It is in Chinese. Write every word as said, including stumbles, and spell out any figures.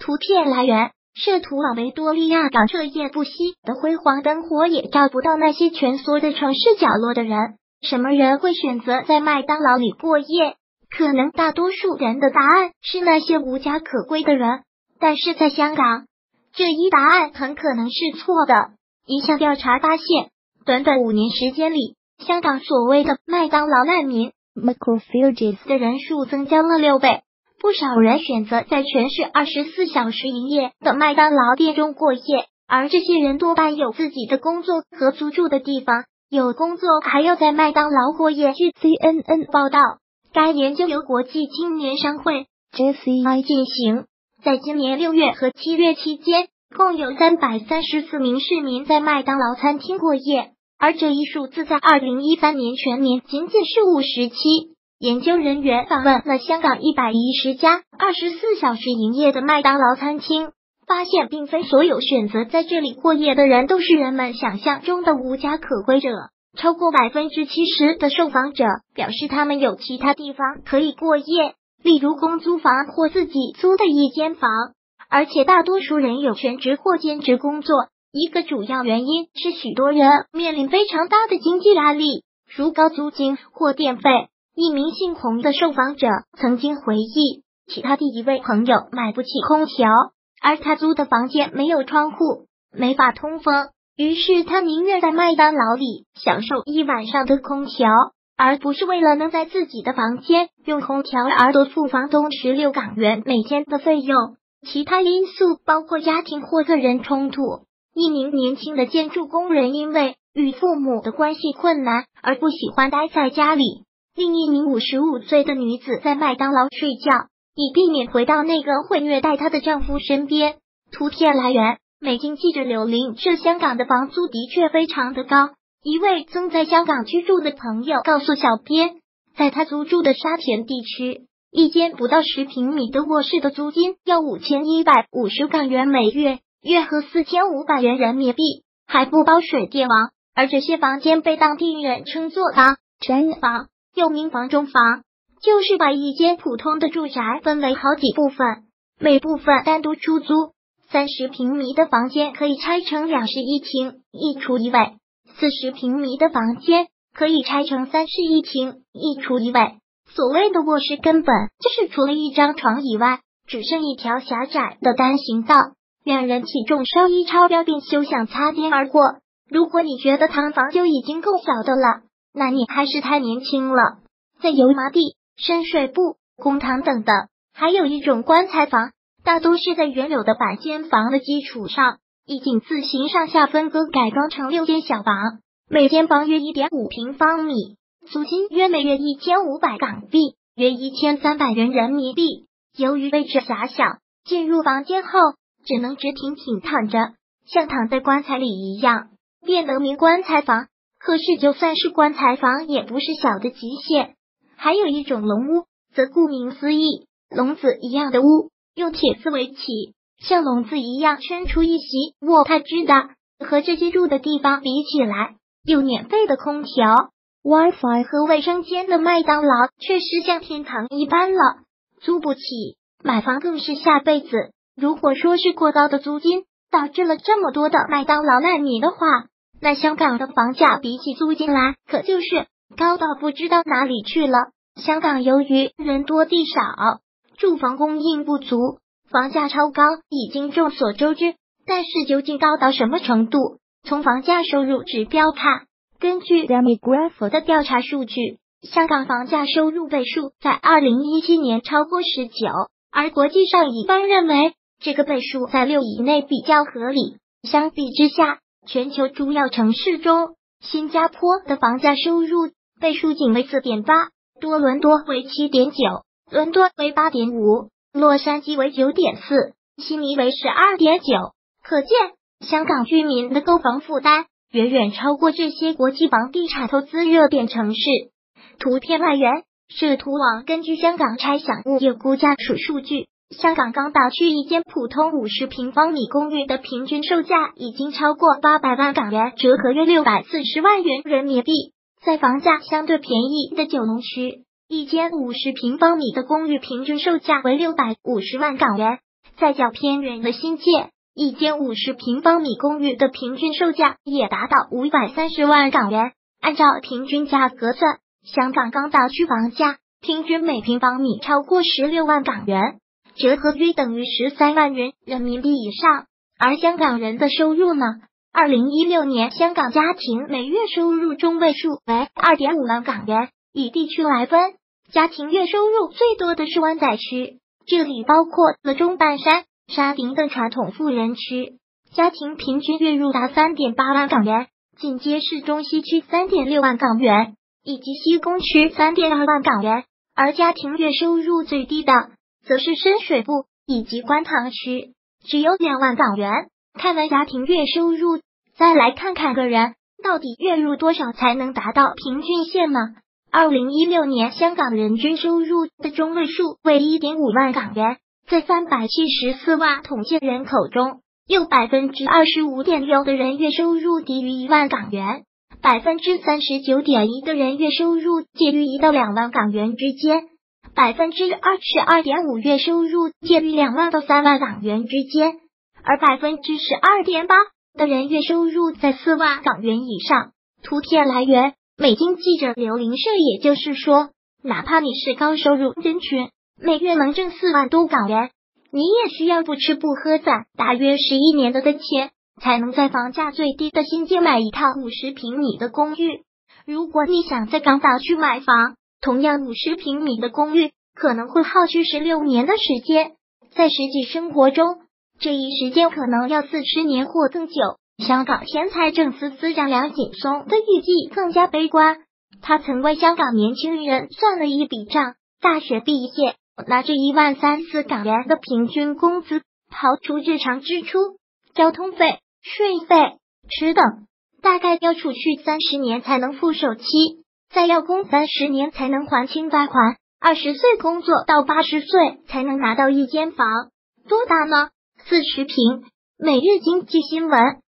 图片来源：摄图网。维多利亚港彻夜不息的辉煌灯火也照不到那些蜷缩在城市角落的人。什么人会选择在麦当劳里过夜？可能大多数人的答案是那些无家可归的人，但是在香港，这一答案很可能是错的。一项调查发现，短短五年时间里，香港所谓的麦当劳难民 （microrefugees） 的人数增加了六倍。不少人选择在全市二十四小时营业的麦当劳店中过夜，而这些人多半有自己的工作和租住的地方，有工作还要在麦当劳过夜。据 C N N 报道，该研究由国际青年商会 J C I 进行，在今年六月和七月期间，共有三百三十四名市民在麦当劳餐厅过夜，而这一数字在二零一三年全年仅仅是五十七。研究人员访问了香港一百一十家二十四小时营业的麦当劳餐厅，发现并非所有选择在这里过夜的人都是人们想象中的无家可归者。超过百分之七十的受访者表示他们有其他地方可以过夜，例如公租房或自己租的一间房，而且大多数人有全职或兼职工作。一个主要原因是许多人面临非常大的经济压力，如高租金或电费。一名姓洪的受访者曾经回忆，其他的一位朋友买不起空调，而他租的房间没有窗户，没法通风，于是他宁愿在麦当劳里享受一晚上的空调，而不是为了能在自己的房间用空调而多付房东十六港元每天的费用。其他因素包括家庭或个人冲突。一名年轻的建筑工人因为与父母的关系困难而不喜欢待在家里。另一名五十五岁的女子在麦当劳睡觉，以避免回到那个会虐待她的丈夫身边。图片来源：美经记者刘琳。这香港的房租的确非常的高。一位曾在香港居住的朋友告诉小编，在他租住的沙田地区，一间不到十平米的卧室的租金要五千一百五十港元每月，约合四千五百元人民币，还不包水电网。而这些房间被当地人称作房真房，又名房中房，就是把一间普通的住宅分为好几部分，每部分单独出租。三十平米的房间可以拆成两室一厅一厨一卫，四十平米的房间可以拆成三室一厅一厨一卫。所谓的卧室根本就是除了一张床以外，只剩一条狭窄的单行道，两人体重稍一超标便休想擦肩而过。如果你觉得堂房就已经够小的了，那你还是太年轻了。在油麻地、深水埗、公堂等等，还有一种棺材房，大多是在原有的板间房的基础上，以井字形上下分割改装成六间小房，每间房约 一点五平方米，租金约每月一千五百港币，约一千三百元人民币。由于位置狭小，进入房间后只能直挺挺躺着，像躺在棺材里一样，便得名棺材房。可是就算是棺材房也不是小的极限。还有一种龙屋，则顾名思义，笼子一样的屋，用铁丝围起，像笼子一样圈出一席卧榻之大。和这些住的地方比起来，有免费的空调、WiFi 和卫生间的麦当劳确实像天堂一般了。租不起，买房更是下辈子。如果说是过高的租金导致了这么多的麦当劳难民的话，那香港的房价比起租金来，可就是高到不知道哪里去了。香港由于人多地少，住房供应不足，房价超高已经众所周知。但是究竟高到什么程度？从房价收入指标看，根据 Demograph 的调查数据，香港房价收入倍数在二零一七年超过十九，而国际上一般认为这个倍数在六以内比较合理。相比之下，全球主要城市中，新加坡的房价收入倍数仅为 四点八， 多伦多为 七点九， 伦敦为 八点五， 洛杉矶为 九点四， 悉尼为 十二点九。 可见香港居民的购房负担远远超过这些国际房地产投资热点城市。图片来源：摄图网。根据香港差餉物业估价署数据，香港港岛区一间普通五十平方米公寓的平均售价已经超过八百万港元，折合约六百四十万元人民币。在房价相对便宜的九龙区，一间五十平方米的公寓平均售价为六百五十万港元， 在较偏远的新界，一间五十平方米公寓的平均售价也达到五百三十万港元。按照平均价格算，香港港岛区房价平均每平方米超过十六万港元，折合约等于十三万元人民币以上。而香港人的收入呢？二零一六年香港家庭每月收入中位数为 二点五万港元，以地区来分，家庭月收入最多的是湾仔区，这里包括了中半山、沙丁等传统富人区，家庭平均月入达 三点八万港元，紧接是中西区 三点六万港元，以及西贡区 三点二万港元，而家庭月收入最低的则是深水埗以及观塘区，只有两万港元。看完家庭月收入，再来看看个人到底月入多少才能达到平均线呢？二零一六年香港人均收入的中位数为 一点五万港元，在三百七十四万统计人口中，有 百分之二十五点六 的人月收入低于一万港元， 百分之三十九点一 的人月收入介于一到两万港元之间， 百分之二十二点五 月收入介于两万到三万港元之间，而 百分之十二点八 的人月收入在四万港元以上。图片来源美经记者刘林社。也就是说，哪怕你是高收入人群，每月能挣四万多港元，你也需要不吃不喝攒大约十一年的的钱，才能在房价最低的新界买一套五十平米的公寓。如果你想在港岛区买房，同样五十平米的公寓可能会耗去十六年的时间，在实际生活中，这一时间可能要四十年或更久。香港前财政司司长梁锦松的预计更加悲观，他曾为香港年轻人算了一笔账，大学毕业拿着一万三四港元的平均工资，刨除日常支出、交通费、税费、吃等，大概要储蓄三十年才能付首期，再要供三十年才能还清贷款，二十岁工作到八十岁才能拿到一间房，多大呢？四十平。每日经济新闻。